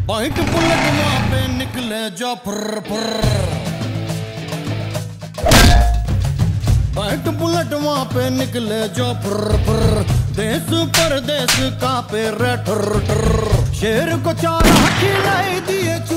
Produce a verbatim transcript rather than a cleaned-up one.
Bite bullet वहां पे निकले जो फुर फुर, बाइट बुलेट वहां पे निकले जो फुर फुर, देश परदेश का पे रे ठुर ठुर। शेर को चार हाथी लाई दिए